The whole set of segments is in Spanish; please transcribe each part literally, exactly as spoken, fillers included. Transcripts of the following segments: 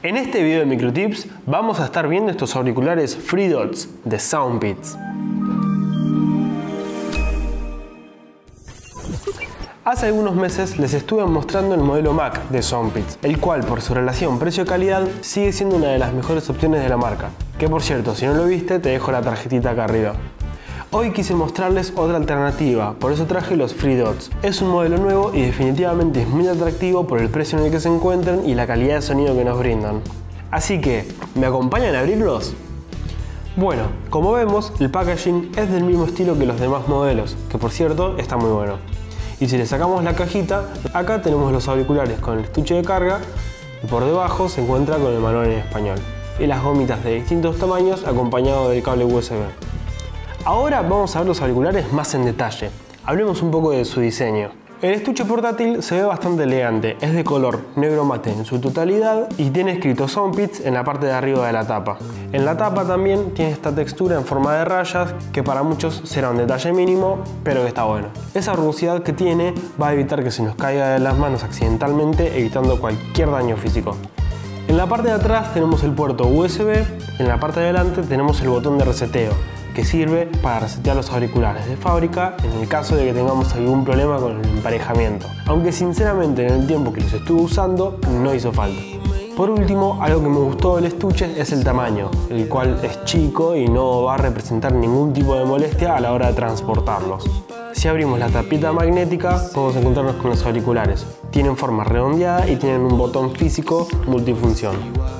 En este video de Microtips vamos a estar viendo estos auriculares FreeDots de SoundBeats. Hace algunos meses les estuve mostrando el modelo Mac de SoundBeats, el cual por su relación precio-calidad sigue siendo una de las mejores opciones de la marca, que por cierto, si no lo viste te dejo la tarjetita acá arriba. Hoy quise mostrarles otra alternativa, por eso traje los FreeDots. Es un modelo nuevo y definitivamente es muy atractivo por el precio en el que se encuentran y la calidad de sonido que nos brindan. Así que, ¿me acompañan a abrirlos? Bueno, como vemos, el packaging es del mismo estilo que los demás modelos, que por cierto está muy bueno. Y si le sacamos la cajita, acá tenemos los auriculares con el estuche de carga y por debajo se encuentra con el manual en español. Y las gomitas de distintos tamaños acompañado del cable U S B. Ahora vamos a ver los auriculares más en detalle. Hablemos un poco de su diseño. El estuche portátil se ve bastante elegante, es de color negro mate en su totalidad y tiene escrito SoundBeats en la parte de arriba de la tapa. En la tapa también tiene esta textura en forma de rayas que para muchos será un detalle mínimo, pero que está bueno. Esa rugosidad que tiene va a evitar que se nos caiga de las manos accidentalmente, evitando cualquier daño físico. En la parte de atrás tenemos el puerto U S B, en la parte de adelante tenemos el botón de reseteo, que sirve para resetear los auriculares de fábrica en el caso de que tengamos algún problema con el emparejamiento, aunque sinceramente en el tiempo que los estuve usando no hizo falta. Por último, algo que me gustó del estuche es el tamaño, el cual es chico y no va a representar ningún tipo de molestia a la hora de transportarlos. Si abrimos la tapita magnética podemos encontrarnos con los auriculares. Tienen forma redondeada y tienen un botón físico multifunción.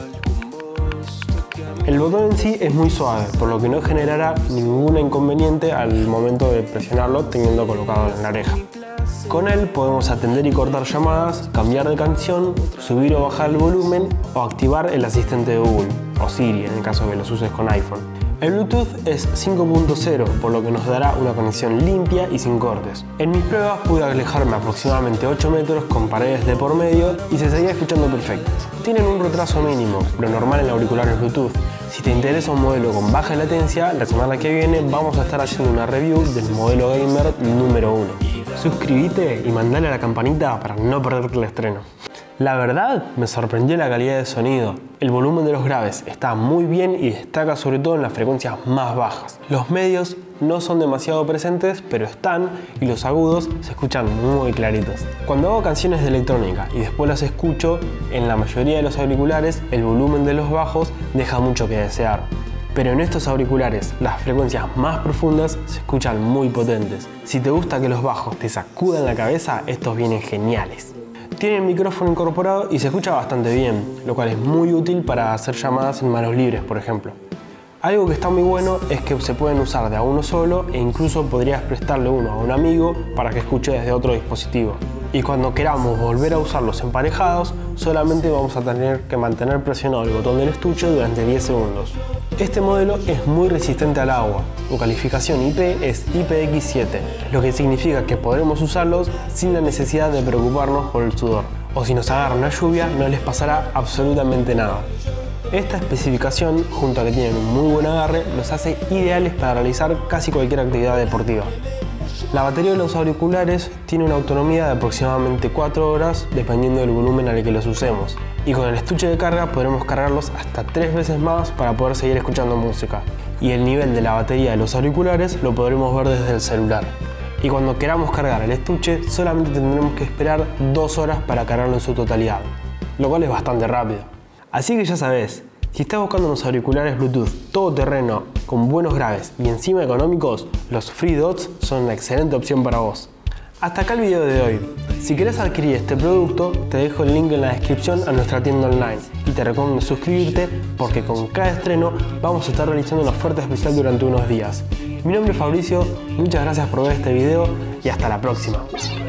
El botón en sí es muy suave, por lo que no generará ningún inconveniente al momento de presionarlo teniendo colocado en la oreja. Con él podemos atender y cortar llamadas, cambiar de canción, subir o bajar el volumen o activar el asistente de Google o Siri en el caso que los uses con iPhone. El Bluetooth es cinco punto cero, por lo que nos dará una conexión limpia y sin cortes. En mis pruebas pude alejarme aproximadamente ocho metros con paredes de por medio y se seguía escuchando perfecto. Tienen un retraso mínimo, pero normal en auriculares Bluetooth. Si te interesa un modelo con baja latencia, la semana que viene vamos a estar haciendo una review del modelo gamer número uno. Suscríbete y mandale a la campanita para no perderte el estreno. La verdad, me sorprendió la calidad de sonido. El volumen de los graves está muy bien y destaca sobre todo en las frecuencias más bajas. Los medios no son demasiado presentes, pero están, y los agudos se escuchan muy claritos. Cuando hago canciones de electrónica y después las escucho, en la mayoría de los auriculares el volumen de los bajos deja mucho que desear. Pero en estos auriculares, las frecuencias más profundas se escuchan muy potentes. Si te gusta que los bajos te sacudan la cabeza, estos vienen geniales. Tienen micrófono incorporado y se escucha bastante bien, lo cual es muy útil para hacer llamadas en manos libres, por ejemplo. Algo que está muy bueno es que se pueden usar de a uno solo e incluso podrías prestarle uno a un amigo para que escuche desde otro dispositivo. Y cuando queramos volver a usarlos emparejados, solamente vamos a tener que mantener presionado el botón del estuche durante diez segundos. Este modelo es muy resistente al agua. Su calificación I P es I P X siete, lo que significa que podremos usarlos sin la necesidad de preocuparnos por el sudor. O si nos agarra una lluvia, no les pasará absolutamente nada. Esta especificación, junto a que tienen un muy buen agarre, los hace ideales para realizar casi cualquier actividad deportiva. La batería de los auriculares tiene una autonomía de aproximadamente cuatro horas dependiendo del volumen al que los usemos. Y con el estuche de carga podremos cargarlos hasta tres veces más para poder seguir escuchando música. Y el nivel de la batería de los auriculares lo podremos ver desde el celular. Y cuando queramos cargar el estuche solamente tendremos que esperar dos horas para cargarlo en su totalidad, lo cual es bastante rápido. Así que ya sabes, si estás buscando unos auriculares Bluetooth todoterreno con buenos graves y encima económicos, los FreeDots son una excelente opción para vos. Hasta acá el video de hoy. Si querés adquirir este producto, te dejo el link en la descripción a nuestra tienda online y te recomiendo suscribirte porque con cada estreno vamos a estar realizando una oferta especial durante unos días. Mi nombre es Fabricio, muchas gracias por ver este video y hasta la próxima.